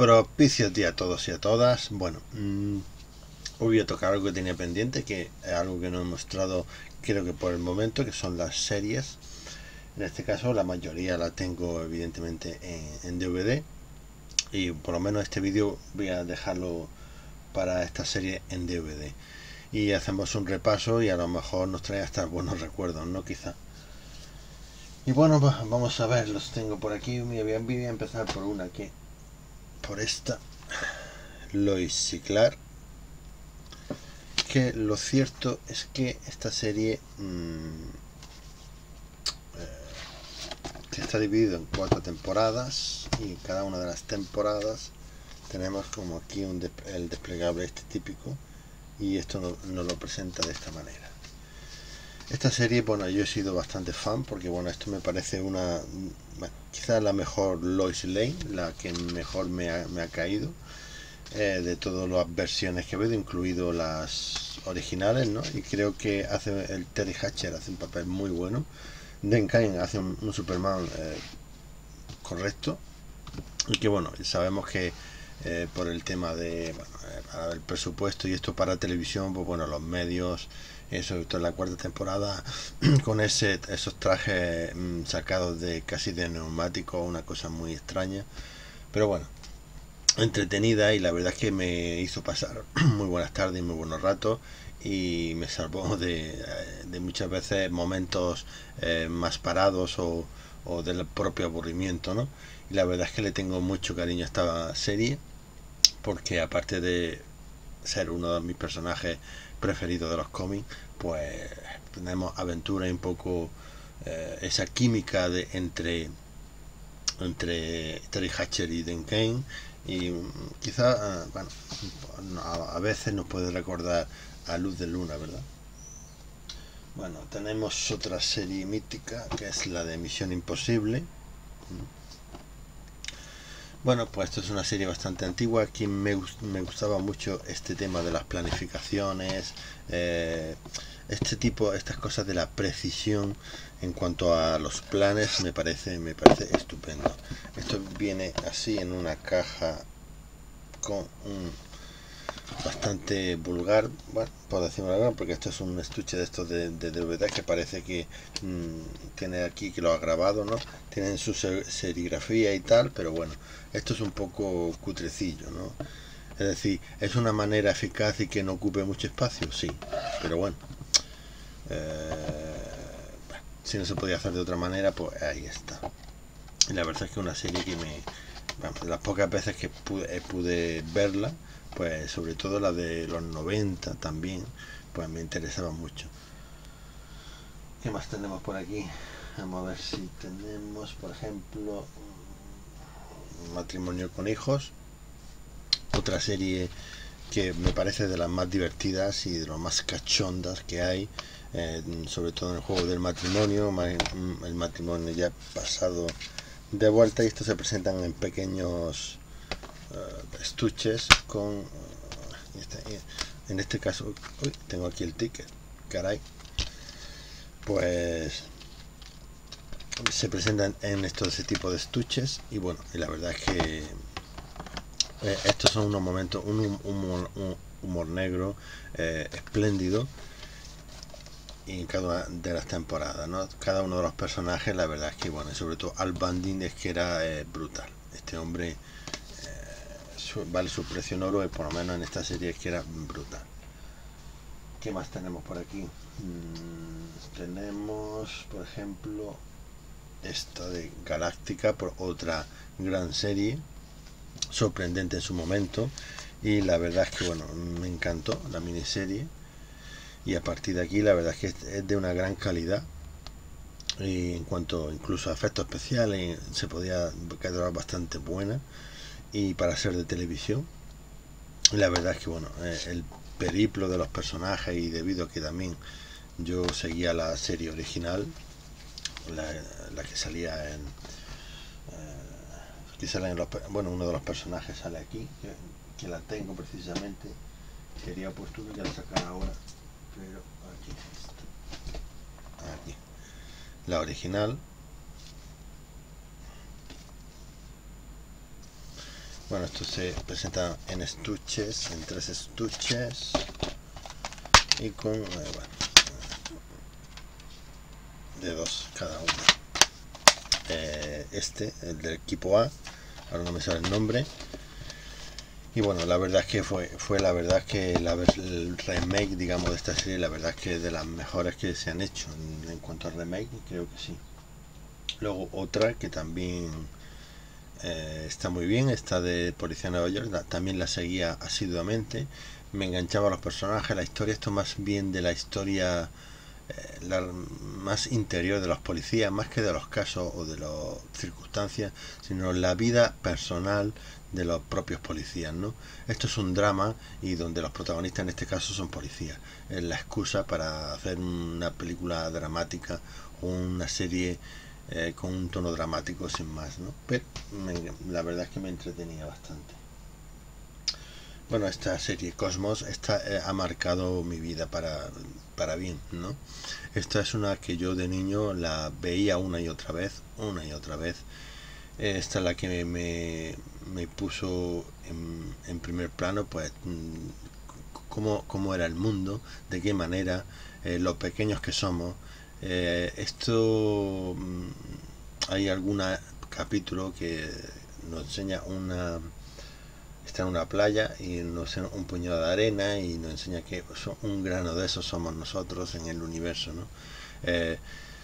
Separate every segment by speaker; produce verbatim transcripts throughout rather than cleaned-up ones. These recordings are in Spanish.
Speaker 1: Propicios días a todos y a todas. Bueno, mmm, hoy voy a tocar algo que tenía pendiente, que es algo que no he mostrado creo que por el momento, que son las series. En este caso la mayoría la tengo evidentemente en, en D V D, y por lo menos este vídeo voy a dejarlo para esta serie en D V D. Y hacemos un repaso y a lo mejor nos trae hasta buenos recuerdos, ¿no? Quizá. Y bueno, pues vamos a ver, los tengo por aquí. Voy a empezar por una que... por esta. Lois y Clark. Que lo cierto es que esta serie mmm, eh, está dividido en cuatro temporadas, y cada una de las temporadas tenemos como aquí un de, el desplegable este típico, y esto nos no lo presenta de esta manera. Esta serie, bueno, yo he sido bastante fan porque, bueno, esto me parece una, bueno, quizás la mejor Lois Lane, la que mejor me ha, me ha caído. Eh, de todas las versiones que he visto, incluido las originales, ¿no? Y creo que hace el Terry Hatcher hace un papel muy bueno. Dan Kane hace un, un Superman eh, correcto, y que bueno, sabemos que eh, por el tema de bueno, eh, el presupuesto y esto para televisión, pues bueno, los medios, eh, sobre todo en la cuarta temporada, con ese esos trajes mmm, sacados de casi de neumático, una cosa muy extraña, pero bueno, entretenida, y la verdad es que me hizo pasar muy buenas tardes y muy buenos ratos, y me salvó de, de muchas veces momentos eh, más parados o, o del propio aburrimiento, ¿no? Y la verdad es que le tengo mucho cariño a esta serie, porque aparte de ser uno de mis personajes preferidos de los cómics, pues tenemos aventura y un poco eh, esa química de entre entre Terry Hatcher y Dan Kane, y quizá, bueno, a veces nos puede recordar a Luz de Luna, ¿verdad? Bueno, tenemos otra serie mítica que es la de Misión Imposible. Bueno, pues esto es una serie bastante antigua. Aquí me, me gustaba mucho este tema de las planificaciones, eh, este tipo, estas cosas de la precisión en cuanto a los planes, me parece, me parece estupendo. Esto viene así en una caja con un bastante vulgar, bueno, por decirlo vulgar, porque esto es un estuche de estos de, de D V D que parece que mmm, tiene aquí que lo ha grabado, ¿no? Tienen su serigrafía y tal, pero bueno, esto es un poco cutrecillo, ¿no? Es decir, es una manera eficaz y que no ocupe mucho espacio, sí, pero bueno, eh, si no se podía hacer de otra manera, pues ahí está. Y la verdad es que una serie que me, bueno, las pocas veces que pude, pude verla, pues sobre todo la de los noventa también, pues me interesaba mucho. ¿Qué más tenemos por aquí? Vamos a ver si tenemos, por ejemplo, Matrimonio con hijos, otra serie que me parece de las más divertidas y de las más cachondas que hay, eh, sobre todo en el juego del matrimonio, el matrimonio ya pasado de vuelta, y estos se presentan en pequeños uh, estuches con uh, este, en este caso, uy, tengo aquí el ticket, caray, pues se presentan en estos ese tipo de estuches, y bueno, y la verdad es que eh, estos son unos momentos, un humor, un humor negro eh, espléndido en cada una de las temporadas, ¿no? Cada uno de los personajes, la verdad es que bueno, sobre todo Al Bundy es que era eh, brutal. Este hombre eh, su, vale su precio en oro, y por lo menos en esta serie es que era brutal. ¿Qué más tenemos por aquí? Hmm, tenemos, por ejemplo, esta de Galáctica, por otra gran serie, sorprendente en su momento, y la verdad es que bueno, me encantó la miniserie, y a partir de aquí la verdad es que es de una gran calidad, y en cuanto incluso a efectos especiales se podía quedar bastante buena, y para ser de televisión, y la verdad es que bueno, el periplo de los personajes, y debido a que también yo seguía la serie original, la, la que salía en eh, aquí salen los, bueno, uno de los personajes sale aquí, que, que la tengo precisamente, quería puesto que la sacara ahora, pero aquí está, aquí la original, Bueno, esto se presenta en estuches, en tres estuches y con, eh, bueno, de dos cada uno. Eh, este, el del equipo A, ahora no me sale el nombre. Y bueno, la verdad es que fue, fue la verdad es que la, el remake, digamos, de esta serie, la verdad es que de las mejores que se han hecho en, en cuanto al remake, creo que sí. Luego otra que también eh, está muy bien, esta de Policía de Nueva York, la, también la seguía asiduamente, me enganchaba a los personajes, la historia, esto más bien de la historia eh, la, más interior de los policías, más que de los casos o de las circunstancias, sino la vida personal de los propios policías, ¿no? Esto es un drama y donde los protagonistas en este caso son policías. Es la excusa para hacer una película dramática o una serie eh, con un tono dramático sin más, ¿no? Pero me, la verdad es que me entretenía bastante. Bueno, esta serie Cosmos esta, eh, ha marcado mi vida para, para bien, ¿no? Esta es una que yo de niño la veía una y otra vez, una y otra vez. Esta es la que me, me puso en, en primer plano, pues, cómo, cómo era el mundo, de qué manera, eh, lo pequeños que somos. Eh, esto, hay algún capítulo que nos enseña una... está en una playa y nos enseña un puñado de arena y nos enseña que un grano de eso somos nosotros en el universo, ¿no? Eh,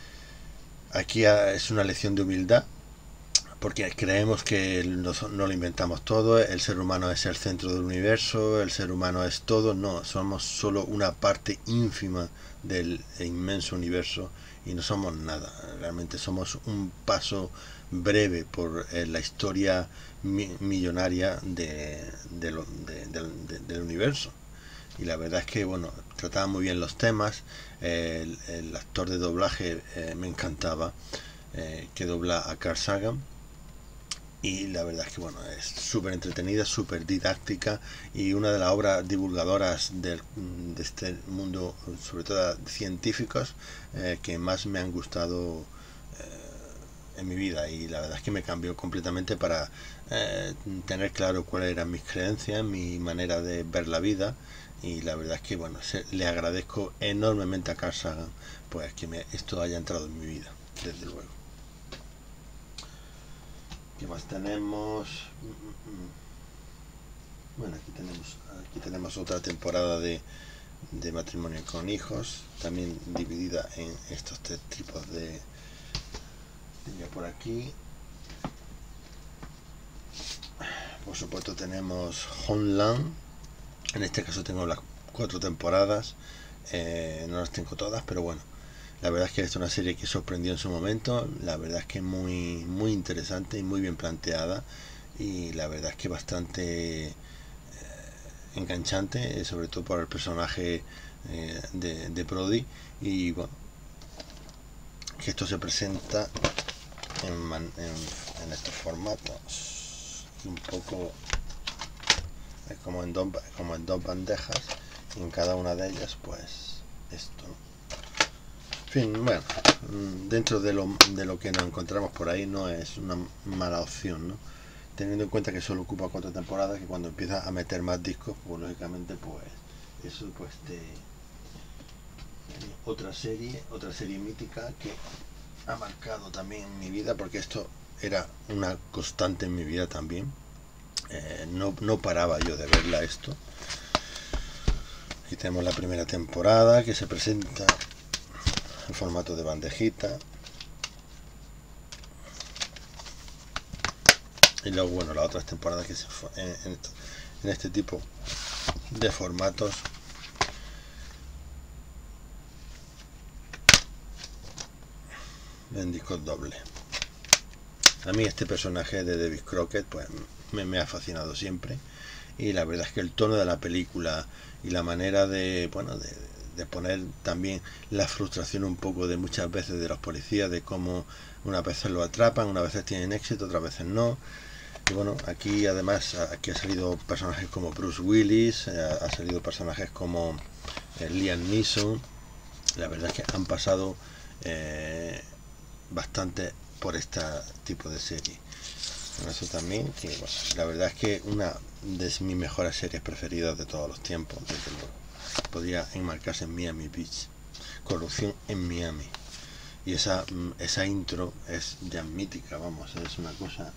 Speaker 1: aquí es una lección de humildad, porque creemos que no, no lo inventamos todo, el ser humano es el centro del universo, el ser humano es todo. No, somos solo una parte ínfima del inmenso universo y no somos nada, realmente somos un paso breve por eh, la historia mi millonaria de, de lo, de, de, de, del universo. Y la verdad es que, bueno, trataba muy bien los temas, eh, el, el actor de doblaje eh, me encantaba, eh, que dobla a Carl Sagan. Y la verdad es que bueno, es súper entretenida, súper didáctica y una de las obras divulgadoras del, de este mundo, sobre todo científicos, eh, que más me han gustado eh, en mi vida. Y la verdad es que me cambió completamente para eh, tener claro cuáles eran mis creencias, mi manera de ver la vida. Y la verdad es que bueno, se, le agradezco enormemente a Carl Sagan pues que me, esto haya entrado en mi vida, desde luego. ¿Qué más tenemos? Bueno, aquí tenemos aquí tenemos otra temporada de, de Matrimonio con Hijos, también dividida en estos tres tipos de... Tenía por aquí. Por supuesto tenemos Homeland. En este caso tengo las cuatro temporadas. Eh, no las tengo todas, pero bueno. La verdad es que es una serie que sorprendió en su momento, la verdad es que es muy, muy interesante y muy bien planteada y la verdad es que bastante eh, enganchante, sobre todo por el personaje eh, de, de Brody. Y bueno, que esto se presenta en, man, en, en estos formatos, un poco es como en, dos, como en dos bandejas y en cada una de ellas pues esto, ¿no? En fin, bueno, dentro de lo, de lo que nos encontramos por ahí no es una mala opción, ¿no? Teniendo en cuenta que solo ocupa cuatro temporadas, que cuando empieza a meter más discos, pues lógicamente pues eso pues te... Otra serie, otra serie mítica que ha marcado también mi vida, porque esto era una constante en mi vida también. Eh, no, no paraba yo de verla esto. Aquí tenemos la primera temporada que se presenta en formato de bandejita. Y luego, bueno, las otras temporadas que se en, en, en este tipo de formatos. En disco doble. A mí este personaje de David Crockett pues me, me ha fascinado siempre. Y la verdad es que el tono de la película y la manera de, bueno, de, de poner también la frustración un poco de muchas veces de los policías, de cómo unas veces lo atrapan, unas veces tienen éxito, otras veces no. Y bueno, aquí además aquí ha salido personajes como Bruce Willis, ha salido personajes como eh, Liam Neeson. La verdad es que han pasado eh, bastante por este tipo de serie. Eso también, que bueno, la verdad es que una de mis mejores series preferidas de todos los tiempos, desde luego. Podría enmarcarse en Miami Beach. Corrupción en Miami. Y esa, esa intro es ya mítica, vamos, es una cosa.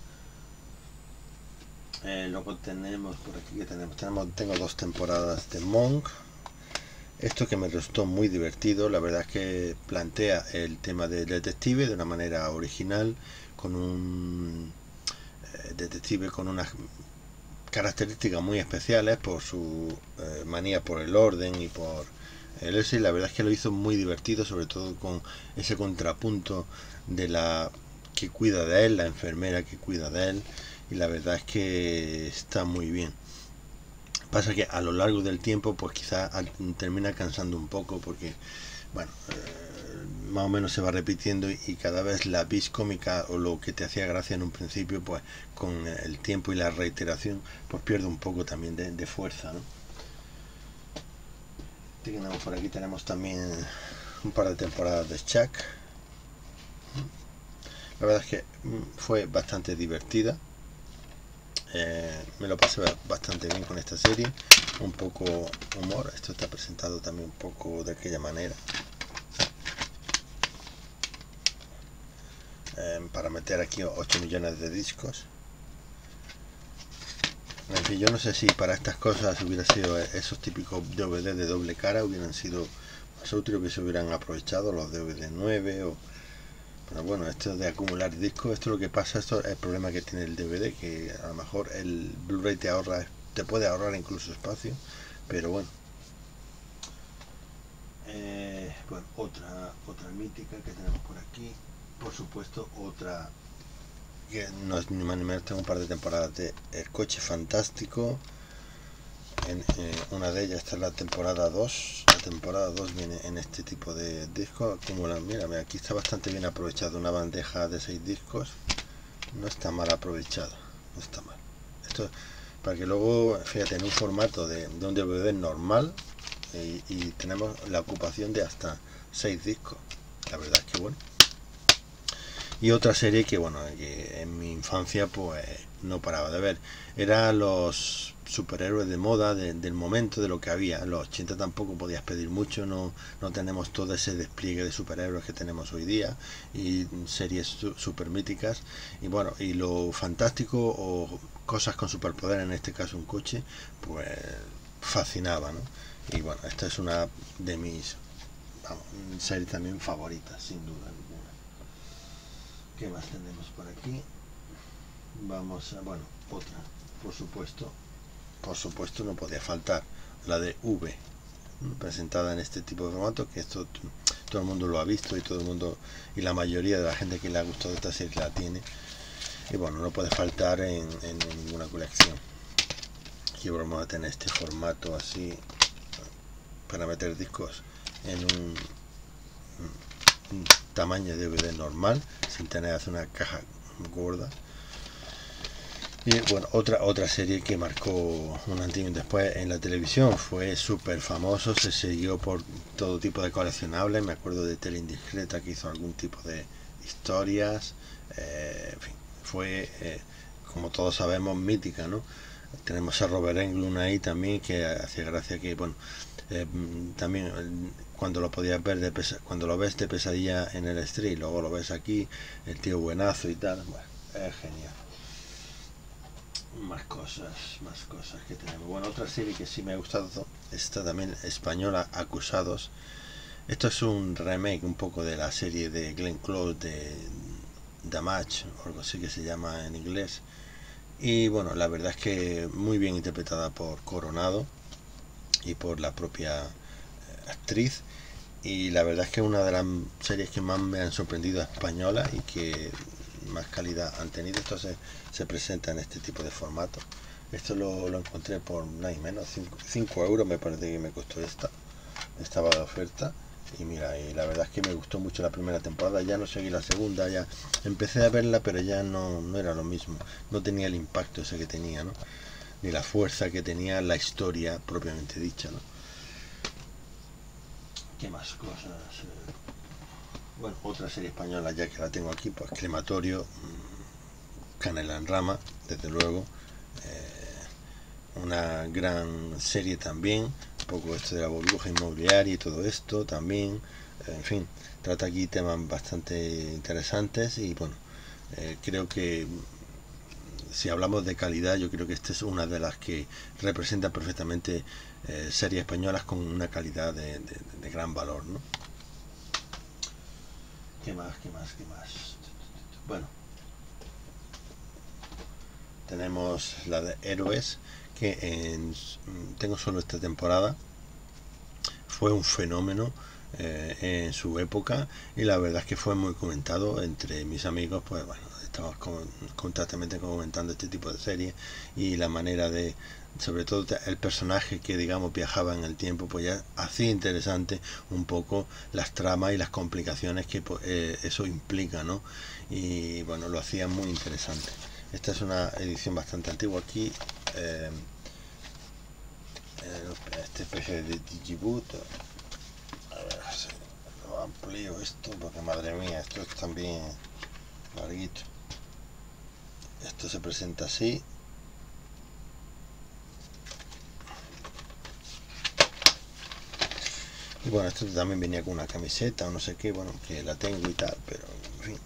Speaker 1: Eh, luego tenemos por aquí que tenemos, tenemos, tengo dos temporadas de Monk. Esto que me resultó muy divertido, la verdad es que plantea el tema del detective de una manera original, con un eh, detective con unas características muy especiales por su eh, manía por el orden y por el eso, y la verdad es que lo hizo muy divertido, sobre todo con ese contrapunto de la que cuida de él, la enfermera que cuida de él, y la verdad es que está muy bien. Pasa que a lo largo del tiempo pues quizás termina cansando un poco porque bueno, eh, más o menos se va repitiendo y, y cada vez la vis cómica o lo que te hacía gracia en un principio pues con el tiempo y la reiteración pues pierde un poco también de, de fuerza, ¿no? Tenemos por aquí tenemos también un par de temporadas de Chuck. La verdad es que fue bastante divertida. Eh, me lo pasé bastante bien con esta serie, un poco humor, esto está presentado también un poco de aquella manera, eh, para meter aquí ocho millones de discos. En fin, yo no sé si para estas cosas hubiera sido esos típicos D V D de doble cara, hubieran sido más útiles que se hubieran aprovechado los D V D nueve o... Pero bueno, esto de acumular discos, esto es lo que pasa, esto es el problema que tiene el D V D, que a lo mejor el Blu-ray te ahorra, te puede ahorrar incluso espacio, pero bueno. Eh, bueno, otra, otra mítica que tenemos por aquí, por supuesto, otra que no es ni más ni menos, tengo un par de temporadas de El Coche Fantástico. En, eh, una de ellas está la temporada dos. La temporada dos viene en este tipo de discos. Acumulan, mira, aquí está bastante bien aprovechado. Una bandeja de seis discos. No está mal aprovechado. No está mal. Esto para que luego, fíjate, en un formato de, de un D V D normal y, y tenemos la ocupación de hasta seis discos. La verdad es que bueno. Y otra serie que bueno, que en mi infancia pues no paraba de ver, era los superhéroes de moda de, del momento, de lo que había. En los ochenta tampoco podías pedir mucho, no, no tenemos todo ese despliegue de superhéroes que tenemos hoy día y series su, super míticas, y bueno, y lo fantástico o cosas con superpoder, en este caso un coche, pues fascinaba, ¿no? Y bueno, esta es una de mis, vamos, series también favoritas, sin duda alguna. ¿Qué más tenemos por aquí? Vamos a, bueno, otra, por supuesto, por supuesto no podía faltar, la de V, presentada en este tipo de formato, que esto todo el mundo lo ha visto y todo el mundo, y la mayoría de la gente que le ha gustado esta serie la tiene, y bueno, no puede faltar en, en ninguna colección. Aquí vamos a tener este formato así, para meter discos en un, un tamaño de D V D normal, sin tener una caja gorda. Y bueno, otra otra serie que marcó un antes y un después en la televisión, fue súper famoso, se siguió por todo tipo de coleccionables. Me acuerdo de Tele Indiscreta, que hizo algún tipo de historias, eh, en fin, fue, eh, como todos sabemos, mítica, ¿no? Tenemos a Robert Englund ahí también, que hacía gracia que, bueno, eh, también cuando lo podías ver de pesa, cuando lo ves de Pesadilla en el Street, luego lo ves aquí, el tío buenazo y tal, bueno, es genial. Más cosas, más cosas que tenemos. Bueno, otra serie que sí me ha gustado, esta también española, Acusados. Esto es un remake un poco de la serie de Glenn Close, de Damage, o algo así que se llama en inglés. Y bueno, la verdad es que muy bien interpretada por Coronado y por la propia actriz. Y la verdad es que es una de las series que más me han sorprendido española y que más calidad han tenido. Esto se, se presenta en este tipo de formato. Esto lo, lo encontré por nada y menos, cinco euros me parece que me costó esta. Estaba de oferta. Y mira, y la verdad es que me gustó mucho la primera temporada. Ya no seguí la segunda, ya empecé a verla, pero ya no, no era lo mismo. No tenía el impacto ese que tenía, ¿no? Ni la fuerza que tenía la historia propiamente dicha, ¿no? ¿Qué más cosas? Bueno, otra serie española, ya que la tengo aquí, pues Crematorio, Canela en Rama, desde luego, eh, una gran serie también, un poco esto de la burbuja inmobiliaria y todo esto también, en fin, trata aquí temas bastante interesantes y bueno, eh, creo que si hablamos de calidad, yo creo que esta es una de las que representa perfectamente eh, series españolas con una calidad de, de, de gran valor, ¿no? ¿Qué más? ¿Qué más? ¿Qué más? Bueno, tenemos la de Héroes, que en, tengo solo esta temporada, fue un fenómeno eh, en su época y la verdad es que fue muy comentado entre mis amigos, pues bueno, estamos con, constantemente comentando este tipo de series y la manera de, sobre todo el personaje que digamos viajaba en el tiempo, pues ya hacía interesante un poco las tramas y las complicaciones que pues, eh, eso implica, ¿no? Y bueno, lo hacía muy interesante. Esta es una edición bastante antigua aquí, eh, esta especie de Digiboot. A ver si lo amplío esto, porque madre mía, esto es también larguito. Esto se presenta así. Y bueno, esto también venía con una camiseta o no sé qué, bueno, que la tengo y tal, pero en fin,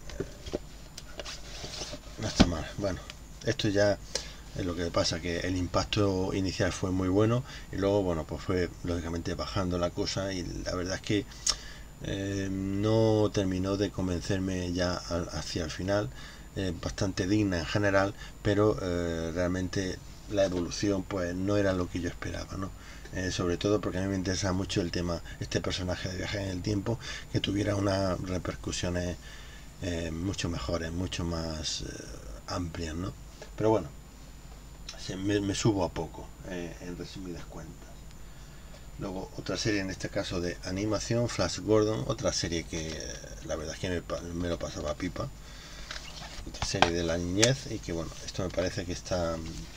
Speaker 1: no está mal. Bueno, esto ya es lo que pasa, que el impacto inicial fue muy bueno y luego, bueno, pues fue lógicamente bajando la cosa y la verdad es que eh, no terminó de convencerme ya hacia el final. Eh, bastante digna en general, pero eh, realmente la evolución pues no era lo que yo esperaba, ¿no? Eh, sobre todo porque a mí me interesa mucho el tema, este personaje de viaje en el tiempo, que tuviera unas repercusiones eh, mucho mejores, mucho más eh, amplias, ¿no? Pero bueno, se, me, me subo a poco, eh, en resumidas cuentas. Luego otra serie, en este caso de animación, Flash Gordon, otra serie que eh, la verdad es que me, me lo pasaba pipa, otra serie de la niñez y que bueno, esto me parece que está...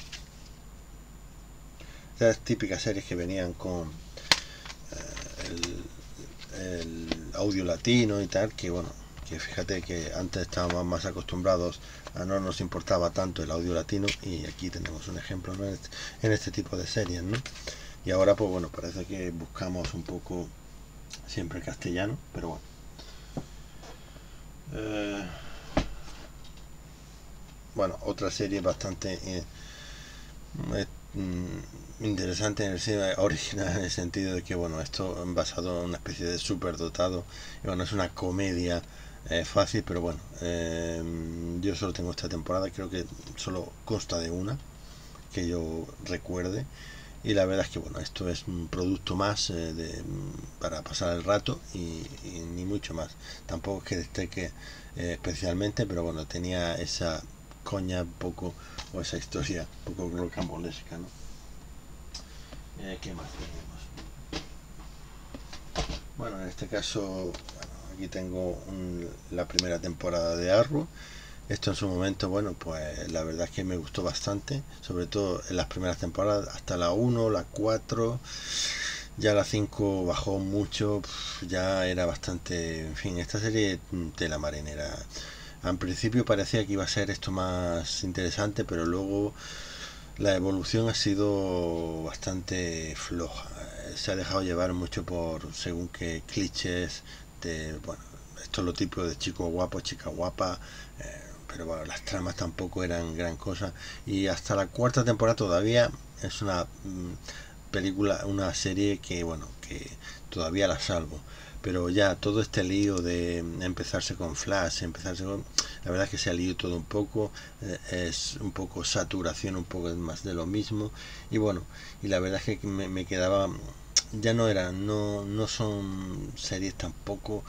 Speaker 1: Las típicas series que venían con eh, el, el audio latino y tal, que bueno, que fíjate que antes estábamos más acostumbrados a no nos importaba tanto el audio latino y aquí tenemos un ejemplo, ¿no? en, este, en este tipo de series, ¿no? Y ahora pues bueno, parece que buscamos un poco siempre castellano, pero bueno. Eh, bueno, otra serie bastante eh, eh, interesante en el cine original, en el sentido de que bueno, esto basado en una especie de superdotado y bueno, es una comedia eh, fácil, pero bueno, eh, yo solo tengo esta temporada, creo que solo consta de una que yo recuerde y la verdad es que bueno, esto es un producto más eh, de, para pasar el rato y, y ni mucho más, tampoco es que destaque eh, especialmente, pero bueno, tenía esa coña un poco, o esa historia un poco rocambolesca, ¿no? Eh, ¿Qué más tenemos? Bueno, en este caso, bueno, aquí tengo un, la primera temporada de Arrow. Esto en su momento, bueno, pues la verdad es que me gustó bastante, sobre todo en las primeras temporadas, hasta la uno, la cuatro, ya la cinco bajó mucho, ya era bastante, en fin, esta serie de la marinera. Al principio parecía que iba a ser esto más interesante, pero luego la evolución ha sido bastante floja. Se ha dejado llevar mucho por según qué clichés de, bueno, esto es lo típico de chico guapo, chica guapa, eh, pero bueno, las tramas tampoco eran gran cosa. Y hasta la cuarta temporada todavía es una mmm, película, una serie que, bueno, que todavía la salvo. Pero ya todo este lío de empezarse con Flash, empezarse con... La verdad es que se ha lío todo un poco, eh, es un poco saturación, un poco más de lo mismo. Y bueno, y la verdad es que me, me quedaba... Ya no eran, no, no son series tampoco...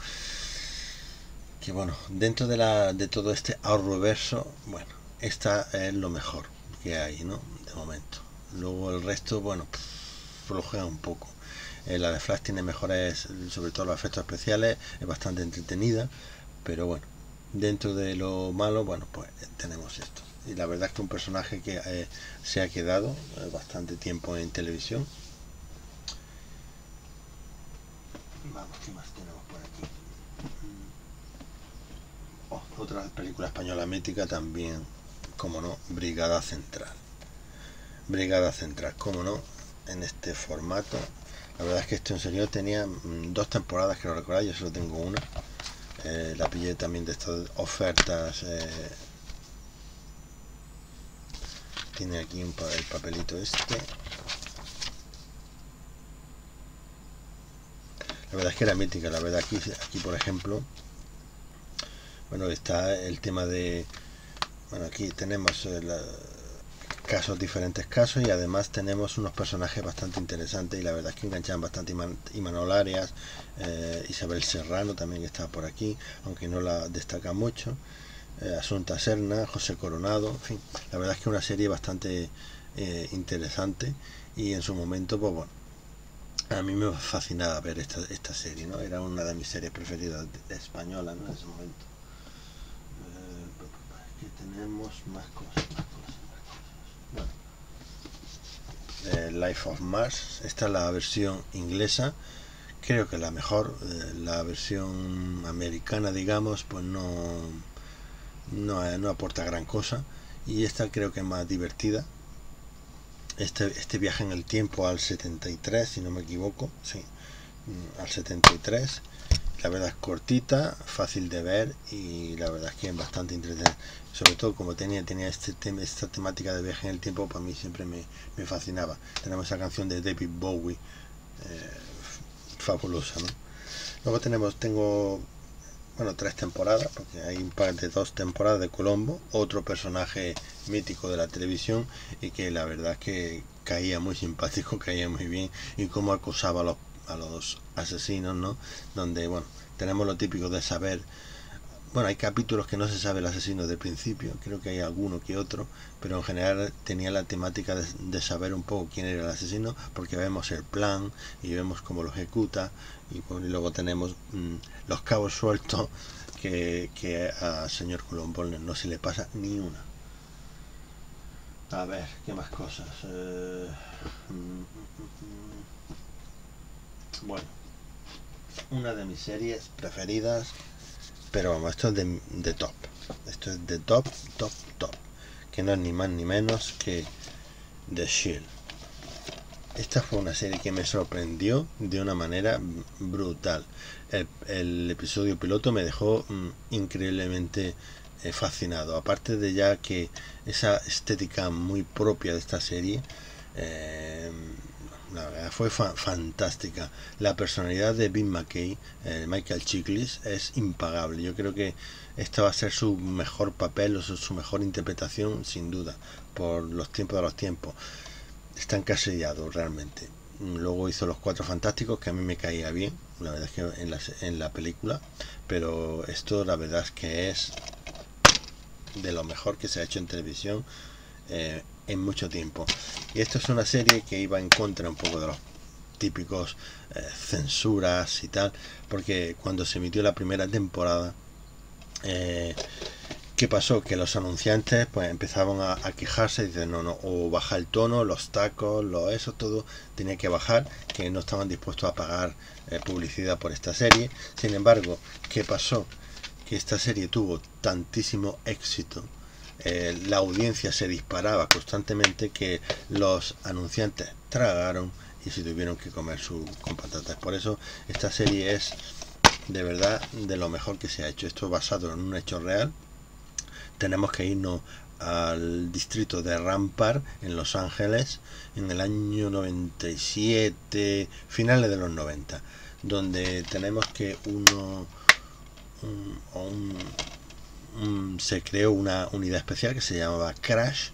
Speaker 1: Que bueno, dentro de, la, de todo este Arrowverso, bueno, esta es lo mejor que hay, ¿no? De momento. Luego el resto, bueno, flojea un poco. Eh, la de Flash tiene mejores, sobre todo los efectos especiales, es bastante entretenida, pero bueno, dentro de lo malo, bueno, pues tenemos esto. Y la verdad es que un personaje que eh, se ha quedado eh, bastante tiempo en televisión. Vamos, ¿qué más tenemos por aquí? Oh, otra película española mítica también como no, Brigada Central. Brigada Central, como no, en este formato. La verdad es que este en serio tenía dos temporadas, que lo recordáis, yo solo tengo una. Eh, la pillé también de estas ofertas. Eh, tiene aquí un, el papelito este. La verdad es que era mítica, la verdad aquí, aquí por ejemplo, bueno, está el tema de, bueno, aquí tenemos el, casos, diferentes casos, y además tenemos unos personajes bastante interesantes, y la verdad es que enganchan bastante. Iman, Imanol Arias, eh, Isabel Serrano también está por aquí, aunque no la destaca mucho, eh, Asunta Serna, José Coronado, en fin, la verdad es que una serie bastante eh, interesante, y en su momento, pues bueno, a mí me fascinaba ver esta, esta serie, ¿no? Era una de mis series preferidas españolas, ¿no? En ese momento. Eh, aquí tenemos más cosas, más cosas, más cosas. Bueno, eh, Life of Mars, esta es la versión inglesa, creo que la mejor. Eh, la versión americana, digamos, pues no, no, no aporta gran cosa, y esta creo que es más divertida. Este, este viaje en el tiempo al setenta y tres, si no me equivoco, sí, al setenta y tres. La verdad es cortita, fácil de ver, y la verdad es que es bastante entretenida. Sobre todo como tenía, tenía este tema, esta temática de viaje en el tiempo, para mí siempre me, me fascinaba. Tenemos esa canción de David Bowie, eh, fabulosa, ¿no? Luego tenemos, tengo, bueno, tres temporadas, porque hay un par de dos temporadas de Colombo, otro personaje mítico de la televisión, y que la verdad es que caía muy simpático, caía muy bien, y cómo acosaba a los, a los asesinos, ¿no? Donde, bueno, tenemos lo típico de saber, bueno, hay capítulos que no se sabe el asesino desde el principio, creo que hay alguno que otro, pero en general tenía la temática de, de saber un poco quién era el asesino, porque vemos el plan y vemos cómo lo ejecuta, y, bueno, y luego tenemos mmm, los cabos sueltos que, que a señor Colombo no se le pasa ni una. A ver, ¿qué más cosas? Eh, mm, mm, mm, bueno, una de mis series preferidas, pero vamos, esto es de, de top, esto es de top, top, top, que no es ni más ni menos que The Shield. Esta fue una serie que me sorprendió de una manera brutal. El, el episodio piloto me dejó mm, increíblemente eh, fascinado. Aparte de ya que esa estética muy propia de esta serie, eh, la verdad fue fa fantástica. La personalidad de Vince McKay, eh, Michael Chiklis, es impagable. Yo creo que esta va a ser su mejor papel, o su, su mejor interpretación, sin duda, por los tiempos de los tiempos. Está encasillado realmente. Luego hizo Los Cuatro Fantásticos, que a mí me caía bien, la verdad es que en la, en la película, pero esto la verdad es que es de lo mejor que se ha hecho en televisión eh, en mucho tiempo. Y esto es una serie que iba en contra un poco de los típicos eh, censuras y tal, porque cuando se emitió la primera temporada, eh, ¿qué pasó? Que los anunciantes pues empezaban a, a quejarse y dicen no, no, o baja el tono, los tacos, lo, eso todo tenía que bajar, que no estaban dispuestos a pagar eh, publicidad por esta serie. Sin embargo, ¿qué pasó? Que esta serie tuvo tantísimo éxito, eh, la audiencia se disparaba constantemente, que los anunciantes tragaron y se tuvieron que comer su con patatas. Por eso esta serie es de verdad de lo mejor que se ha hecho. Esto basado en un hecho real. Tenemos que irnos al distrito de Rampart en Los Ángeles en el año noventa y siete, finales de los noventa, donde tenemos que uno un, un, un, se creó una unidad especial que se llamaba Crash,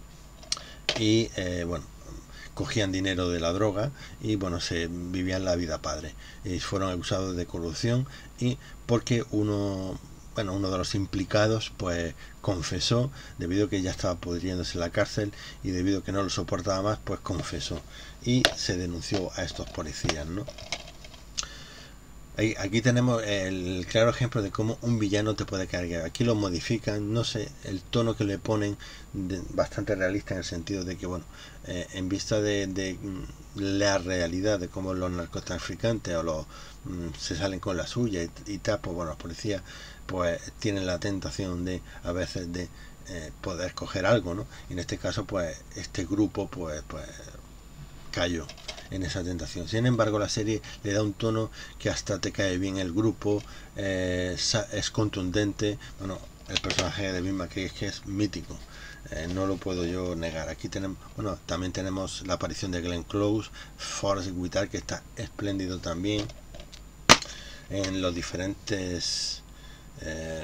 Speaker 1: y eh, bueno, cogían dinero de la droga y bueno, se vivían la vida padre, y fueron acusados de corrupción, y porque uno bueno, uno de los implicados pues confesó, debido a que ya estaba pudriéndose en la cárcel, y debido a que no lo soportaba más, pues confesó y se denunció a estos policías, ¿no? Aquí tenemos el claro ejemplo de cómo un villano te puede cargar. Aquí lo modifican, no sé, el tono que le ponen, de, bastante realista, en el sentido de que, bueno, eh, en vista de, de la realidad de cómo los narcotraficantes o los mm, se salen con la suya y, y tal, pues bueno, los policías pues tienen la tentación de, a veces, de eh, poder coger algo, ¿no? Y en este caso, pues, este grupo, pues, pues cayó en esa tentación. Sin embargo, la serie le da un tono que hasta te cae bien el grupo, eh, es contundente. Bueno, el personaje de Bill McKay es que es mítico, eh, no lo puedo yo negar. Aquí tenemos, bueno, también tenemos la aparición de Glenn Close, Forrest Whitaker, que está espléndido también en los diferentes eh,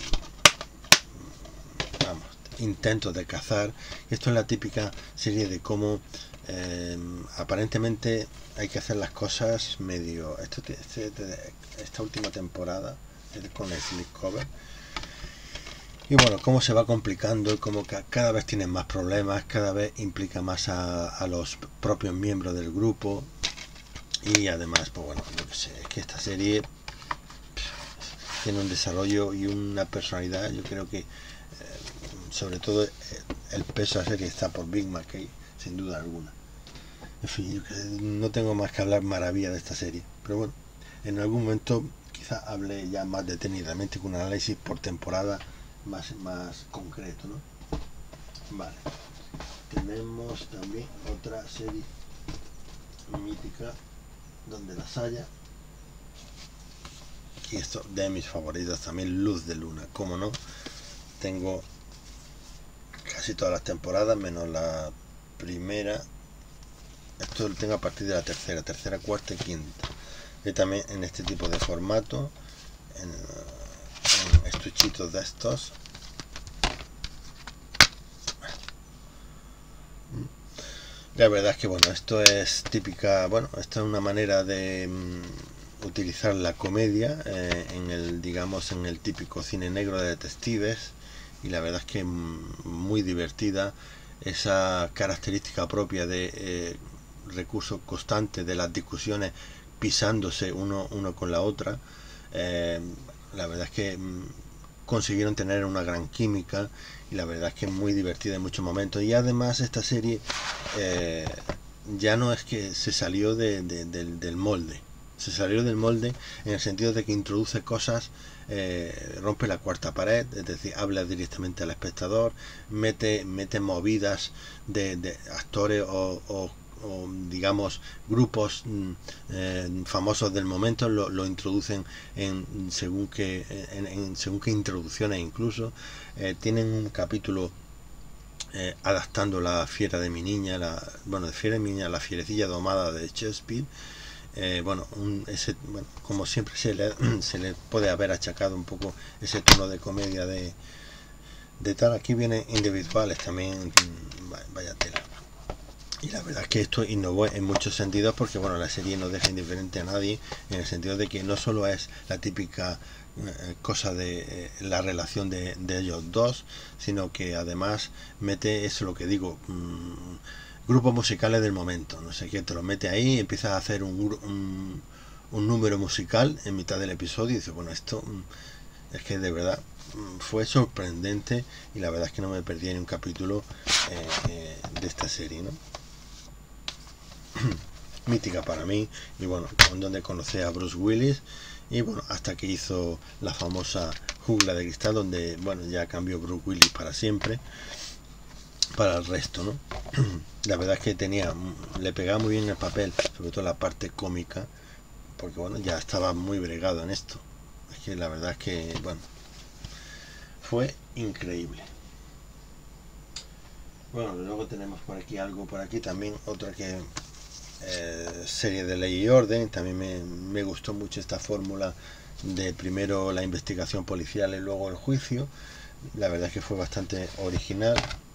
Speaker 1: vamos, intentos de cazar. Esto es la típica serie de cómo eh, aparentemente hay que hacer las cosas medio. Esto, este, esta última temporada es con el Slipcover. Y bueno, cómo se va complicando y cómo cada vez tienen más problemas, cada vez implica más a, a los propios miembros del grupo. Y además, pues bueno, yo que sé, es que esta serie tiene un desarrollo y una personalidad. Yo creo que eh, sobre todo eh, el peso de la serie está por Bill McKay, sin duda alguna. En fin, yo no tengo más que hablar maravilla de esta serie, pero bueno, en algún momento quizá hable ya más detenidamente con un análisis por temporada más, más concreto, ¿no? Vale, tenemos también otra serie mítica donde las haya, y esto de mis favoritas también, Luz de Luna, como no. Tengo casi todas las temporadas menos la primera. Esto lo tengo a partir de la tercera, tercera, cuarta y quinta. Y también en este tipo de formato, en, en estuchitos de estos. La verdad es que bueno, esto es típica, bueno, esto es una manera de um, utilizar la comedia eh, en el, digamos, en el típico cine negro de detectives, y la verdad es que muy divertida, esa característica propia de eh, recurso constante de las discusiones pisándose uno, uno con la otra. Eh, la verdad es que mm, consiguieron tener una gran química, y la verdad es que es muy divertida en muchos momentos. Y además esta serie eh, ya no es que se salió de, de, de, del molde, se salió del molde en el sentido de que introduce cosas, eh, rompe la cuarta pared, es decir, habla directamente al espectador, mete, mete movidas de, de actores o, o o digamos grupos eh, famosos del momento, lo, lo introducen en según que en, en según que introducciones. Incluso eh, tienen un capítulo eh, adaptando la fiera de mi niña, la, bueno, de fiera de mi niña, la fierecilla domada de Shakespeare. Eh, bueno, un, ese, bueno, como siempre se le, se le puede haber achacado un poco ese tono de comedia de, de tal. Aquí vienen individuales también, vaya tela. Y la verdad es que esto innovó en muchos sentidos, porque bueno, la serie no deja indiferente a nadie, en el sentido de que no solo es la típica eh, cosa de eh, la relación de, de ellos dos, sino que además mete, eso es lo que digo, mmm, grupos musicales del momento, no sé qué, te lo mete ahí, empiezas a hacer un, un, un número musical en mitad del episodio y dices, bueno, esto mmm, es que de verdad mmm, fue sorprendente, y la verdad es que no me perdí en un capítulo eh, eh, de esta serie, ¿no? Mítica para mí. Y bueno, donde conocí a Bruce Willis, y bueno, hasta que hizo la famosa Jungla de Cristal, donde bueno, ya cambió Bruce Willis para siempre, para el resto, ¿no? La verdad es que tenía, le pegaba muy bien el papel, sobre todo la parte cómica, porque bueno, ya estaba muy bregado en esto. Es que la verdad es que bueno, fue increíble. Bueno, luego tenemos por aquí algo, por aquí también otra que Eh, serie de Ley y Orden. También me, me gustó mucho esta fórmula de primero la investigación policial y luego el juicio. La verdad es que fue bastante original.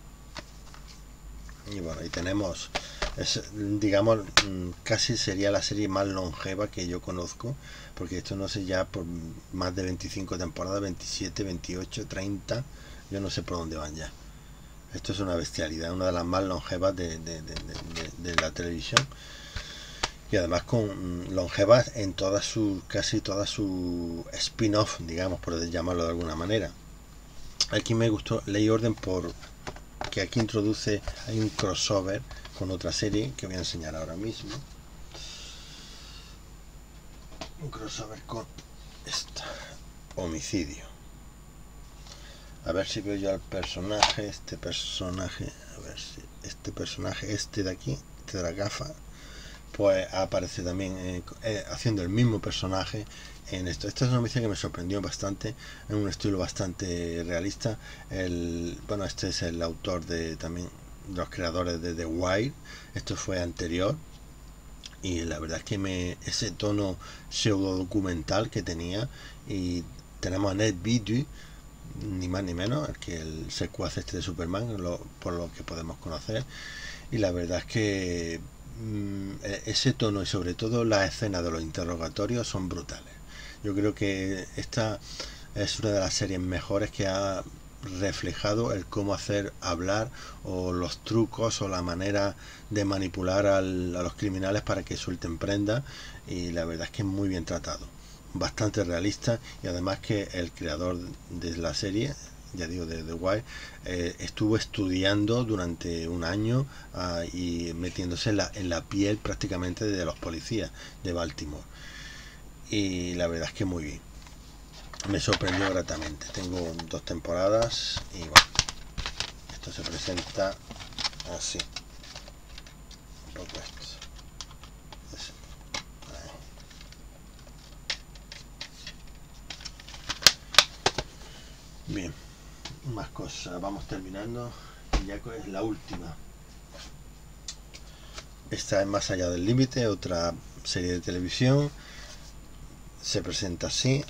Speaker 1: Y bueno, y tenemos, es, digamos, casi sería la serie más longeva que yo conozco, porque esto no sé ya por más de veinticinco temporadas, veintisiete, veintiocho, treinta, yo no sé por dónde van ya. Esto es una bestialidad, una de las más longevas de, de, de, de, de la televisión, y además con longevas en todas sus, casi todas sus spin-off, digamos, por llamarlo de alguna manera. Aquí me gustó Ley y Orden por que aquí introduce, hay un crossover con otra serie que voy a enseñar ahora mismo, un crossover con esta, Homicidio. A ver si veo yo al personaje, este personaje, a ver si este personaje, este de aquí, este de la gafa, pues aparece también eh, eh, haciendo el mismo personaje en esto. Esta es una noticia que me sorprendió bastante, en un estilo bastante realista. El, bueno, este es el autor de también de los creadores de The Wire, esto fue anterior, y la verdad es que me ese tono pseudo documental que tenía. Y tenemos a Ned Beatty, ni más ni menos, el que el secuaz este de Superman, lo, por lo que podemos conocer, y la verdad es que mmm, ese tono y sobre todo la escena de los interrogatorios son brutales. Yo creo que esta es una de las series mejores que ha reflejado el cómo hacer hablar o los trucos o la manera de manipular al, a los criminales para que suelten prenda, y la verdad es que es muy bien tratado, bastante realista. Y además que el creador de la serie, ya digo, de The Wire, eh, estuvo estudiando durante un año uh, y metiéndose en la, en la piel prácticamente de los policías de Baltimore, y la verdad es que muy bien, me sorprendió gratamente. Tengo dos temporadas y bueno, esto se presenta así, un poco esto. Bien, más cosas, vamos terminando, y ya es la última. Esta es Más allá del límite, otra serie de televisión. Se presenta así,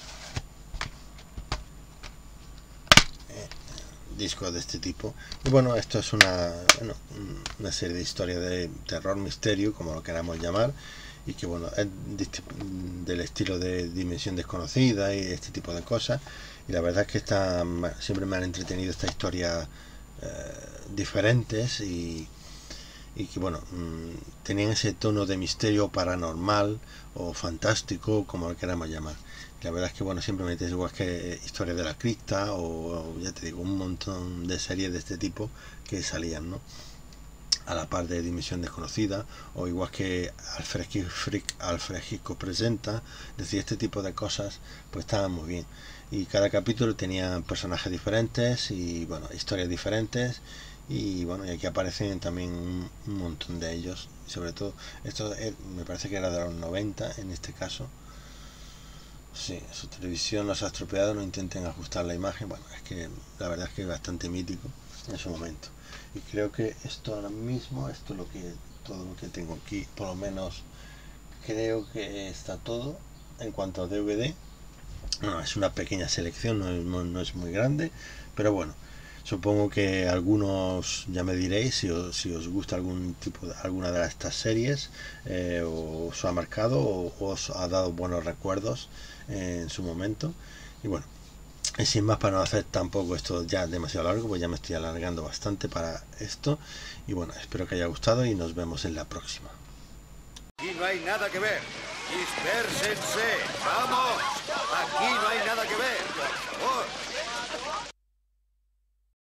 Speaker 1: eh, discos de este tipo. Y bueno, esto es una, bueno, una serie de historias de terror, misterio, como lo queramos llamar, y que bueno, es del estilo de Dimensión Desconocida y este tipo de cosas. Y la verdad es que está, siempre me han entretenido estas historias eh, diferentes, y, y que bueno, mmm, tenían ese tono de misterio paranormal o fantástico, como lo queramos llamar. Y la verdad es que bueno, siempre me metes igual que Historias de la Cripta o, o ya te digo, un montón de series de este tipo que salían, ¿no?, a la par de Dimensión Desconocida, o igual que Alfred Hitchcock, Alfred Hitchcock presenta. Es decir, este tipo de cosas pues estaban muy bien, y cada capítulo tenía personajes diferentes y bueno, historias diferentes, y bueno, y aquí aparecen también un, un montón de ellos. Y sobre todo esto es, me parece que era de los noventa en este caso. Sí, su televisión nos ha estropeado, no intenten ajustar la imagen. Bueno, es que la verdad es que es bastante mítico en su momento. Y creo que esto ahora mismo, esto es lo que, todo lo que tengo aquí, por lo menos creo que está todo en cuanto a D V D. No, es una pequeña selección, no es, no, no es muy grande, pero bueno, supongo que algunos ya me diréis si os, si os gusta algún tipo de, alguna de estas series, eh, o os ha marcado o, o os ha dado buenos recuerdos eh, en su momento. Y bueno, y sin más, para no hacer tampoco esto ya demasiado largo, pues ya me estoy alargando bastante para esto. Y bueno, espero que haya gustado y nos vemos en la próxima.
Speaker 2: Aquí no hay nada que ver. Dispérsense. ¡Vamos! Aquí no hay nada que ver. Por favor.